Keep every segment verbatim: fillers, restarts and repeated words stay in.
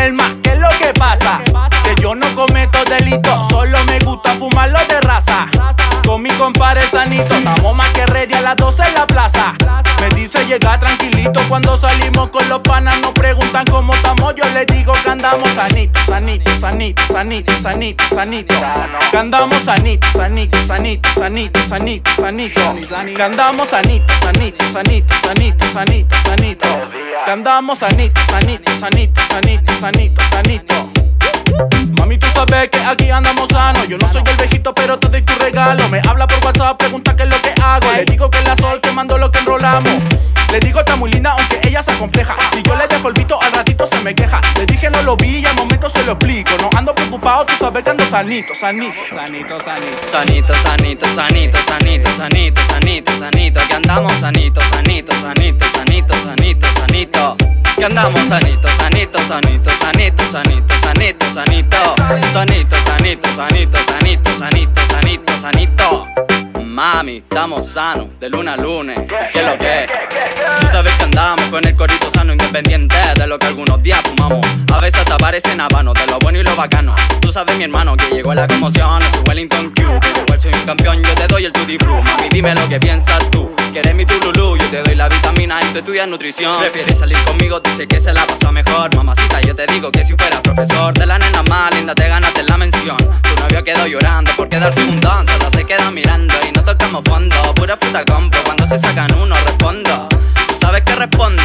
Nelma, ¿qué es lo que pasa? Que yo no cometo delitos, solo me gusta fumarlo de raza. Con mi compadre sanito, estamos más que ready a las doce en la plaza. Me dice llegar tranquilito cuando salimos con los panas. Nos preguntan cómo estamos, yo les digo que andamos sanito, sanito, sanito, sanito, sanito, sanito. Que andamos sanito, sanito, sanito, sanito, sanito, sanito. Que andamos sanito, sanito, sanito, sanito, sanito, sanito. Que andamos sanito, sanito, sanito, sanito, sanito, sanito. Mami, tú sabes que aquí andamos sanos. Yo no soy el viejito, pero te doy tu regalo. Me habla por WhatsApp, pregunta qué es lo que hago. Le digo que es la sol, que mando lo que enrolamos. Le digo está muy linda, aunque ella se acompleja. Si yo le dejo el vito, al ratito se me queja. Le dije no lo vi y al momento se lo explico. No ando preocupado, tú sabes que ando sanito, sanito. Sanito, sanito. Sanito, sanito, sanito, sanito, sanito, sanito, sanito. Que andamos sanito, sanito, sanito, sanito, sanito, sanito. Que andamos sanito, sanito, sanito, sanito, sanito, sanito, sanito. Sanito, sanito, sanito, sanito, sanito, sanito, sanito. Mami, estamos sanos, de luna a lunes, ¿qué es lo que es? Tú sabes que andamos con el corito sano, independiente de lo que algunos días fumamos. A veces hasta parecen habanos, de lo bueno y lo bacano. Tú sabes, mi hermano, que llegó la conmoción, es Wellington Q. Pero igual soy un campeón, yo te doy el tutti frutti. Mami, dime lo que piensas tú, que eres mi tululú. Yo te doy la vitamina y tú estudias nutrición. Prefieres salir conmigo, dice que se la pasa mejor. Mamacita, yo te digo que si fueras profesor de la nena más linda te ganaste la mención. Tu novio quedó llorando por quedarse un don, solo se queda mirando y no tocamos fondo. Pura fruta compro, cuando se sacan uno respondo. Tú sabes que respondo,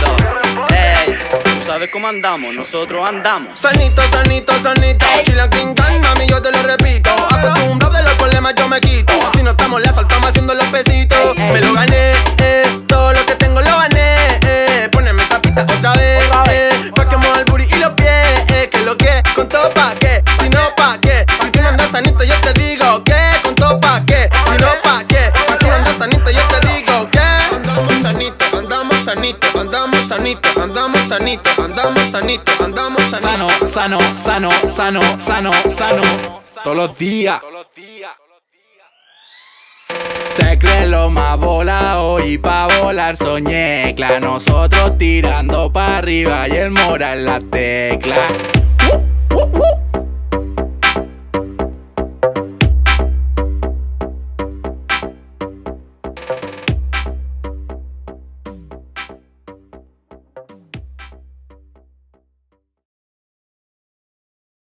ey, tú sabes cómo andamos, nosotros andamos sanito, sanito, sanito. Chila Clinton, mami, yo te lo repito. Acostumbrado de los problemas yo me quito. Si no estamos, le saltamos haciendo los besitos. Me lo gané, eh, todo lo que tengo lo gané, eh. Poneme esa pista otra vez, eh, pa' que mueva el booty y los pies, eh. Que lo que, con todo pa' qué, si no pa' qué. Si tú no andas sanito yo te digo que, con todo pa' qué, si no pa' qué. Si tú no andas sanito yo te digo que andamos sanito, andamos sanito, andamos sanito, andamos sanito, andamos sanito, andamos sanito. Sano, sano, sano, sano, sano, sano. Todos los días. Se cree lo más volado y pa' volar soñecla. Nosotros tirando pa' arriba y el moral la tecla.